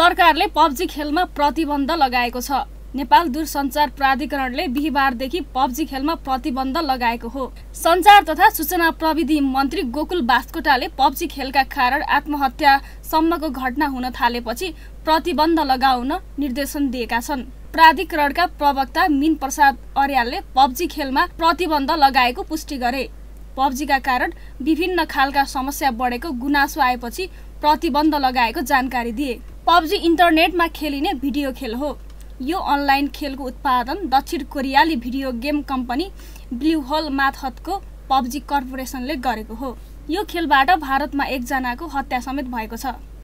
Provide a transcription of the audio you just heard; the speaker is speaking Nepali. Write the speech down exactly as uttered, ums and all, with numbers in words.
सरकारले पबजी खेलमा प्रतिबन्ध लगाएको छ। नेपाल दूरसञ्चार प्राधिकरणले बिहीबारदेखि पबजी खेलमा प्रतिबन्ध लगाएको हो। सञ्चार तथा सूचना प्रविधि मन्त्री गोकुल बास्कोटाले पबजी खेलका कारण आत्महत्या सम्मको घटना हुन थालेपछि प्रतिबन्ध लगाउन निर्देशन दिएका छन्। प्राधिकरणका प्रवक्ता मीन प्रसाद अर्यालले पबजी खेलमा प्रतिबन्ध लगाएको पुष्टि गरे। पबजीका कारण विभिन्न खालका समस्या बढेको गुनासो आएपछि प्रतिबन्ध लगाएको जानकारी दिए। पबजी इन्टरनेटमा खेलिने भिडियो खेल हो। यो अनलाइन खेलको उत्पादन दक्षिण कोरियाली video game company blue hole मार्फतको पबजी कर्पोरेसनले गरेको हो। यो खेलबाट भारतमा एकजनाको हत्या समेत भएको छ।